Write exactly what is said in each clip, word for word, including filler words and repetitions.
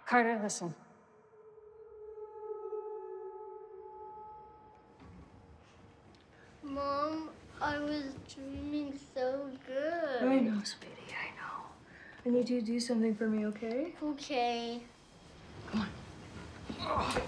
Carter, listen. Mom, I was dreaming so good. I know, sweetie, I know. I need you to do something for me, okay? Okay. Come on. Oh.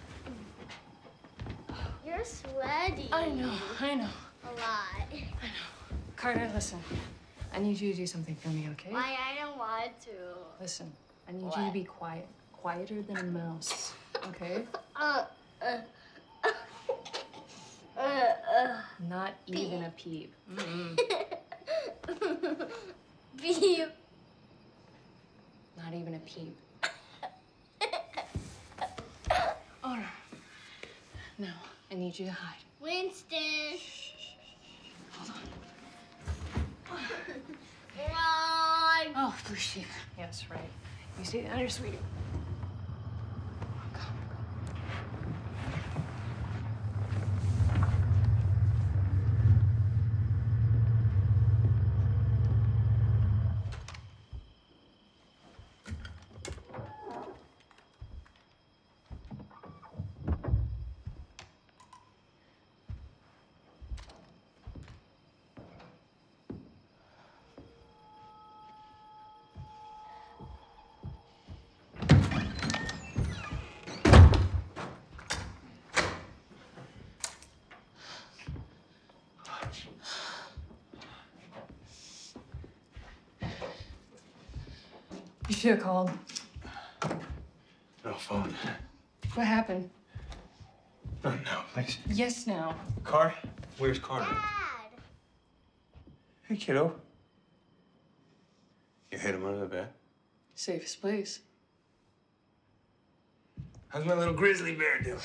You're sweaty. I know, I know. A lot. I know. Carter, listen. I need you to do something for me, okay? Why, I don't want to. Listen, I need What? you to be quiet. Quieter than a mouse, okay? uh, uh, uh, uh. Not even a peep. Mm-mm. Beep. Not even a peep. All right. Now, I need you to hide. Winston. Shh, shh, shh. Hold on. Run. Oh, blue sheep. Yes, right. You stay down here, sweetie. You should have called. No phone. What happened? No, no, please. Yes, now. Car? Where's Carter? Dad. Hey, kiddo. You hid him under the bed? Safest place. How's my little grizzly bear doing?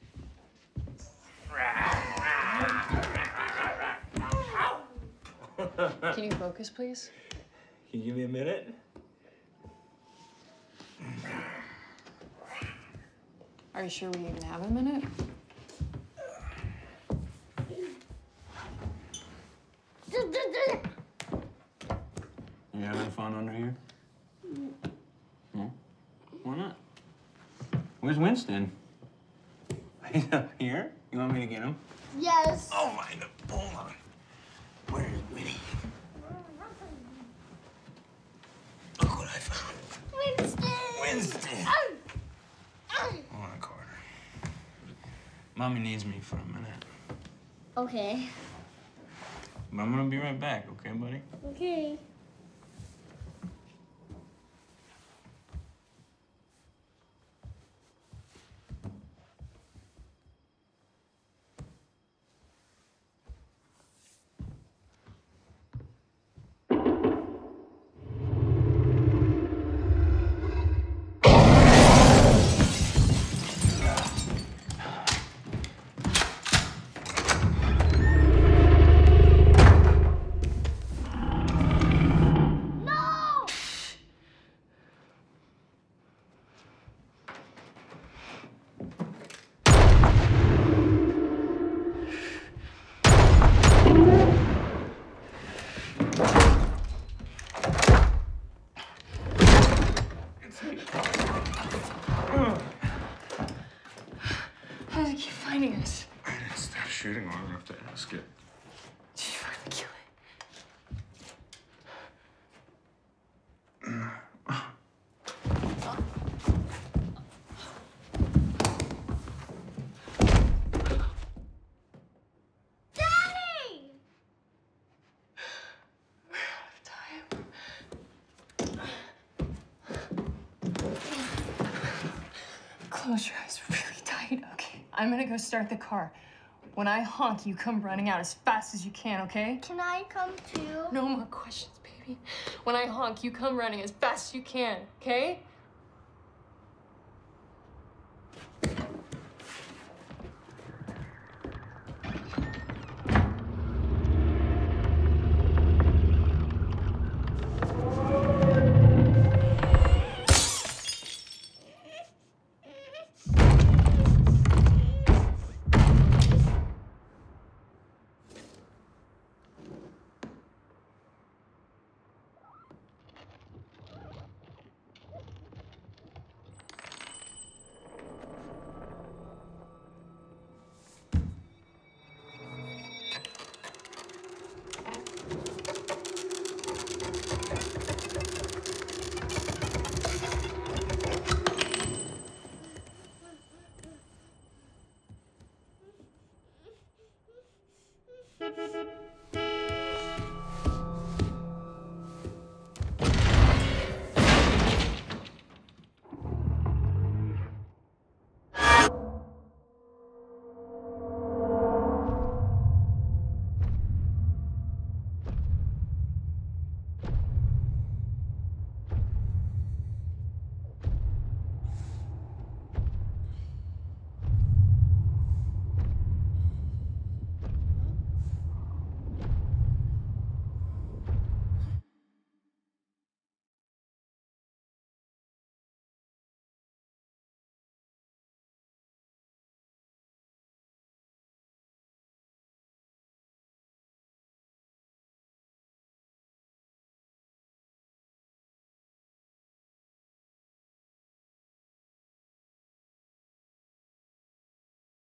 Can you focus, please? Can you give me a minute? Are you sure we even have a minute? You having fun under here? No? Why not? Where's Winston? He's up here. You want me to get him? Yes. Oh, my, no. Hold on. Where's Winnie? Look what I found. Winston. Winston. Oh. Oh. Hold on, Carter. Mommy needs me for a minute. Okay. But I'm gonna be right back, okay, buddy? Okay. How does it keep finding us? I didn't stop shooting long enough to ask it. Did you finally kill Daddy! We're out of time. Close your eyes really tight, okay? I'm gonna go start the car. When I honk, you come running out as fast as you can, okay? Can I come too? No more questions, baby. When I honk, you come running as fast as you can, okay? Hey.